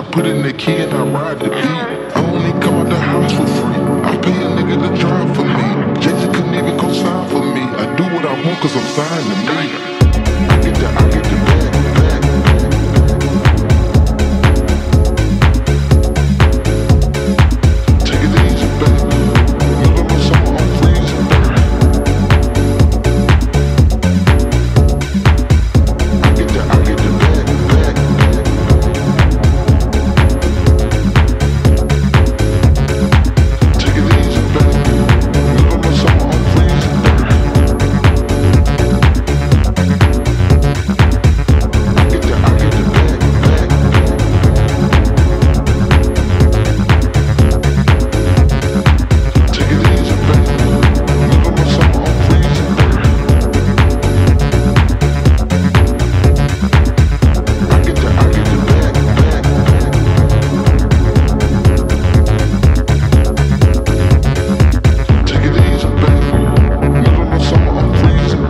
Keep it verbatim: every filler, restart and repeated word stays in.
put in the key and I ride the beat. I only come out the house for free. I pay a nigga to drive for me. Jay-Z couldn't even go sign for me. I do what I want cause I'm signed to me. I get the, I get the bag, bag. Take it easy, baby. You gon' know something on Freezin. I get the, I get the bag, bag. Take it easy, baby. You gon' know something on Freezin. I get the, I get the bag, bag. Take it easy, baby. You gon' know something on Freezin. I get the, I get the bag, bag. Take it easy, baby. You gon' know something on Freezin.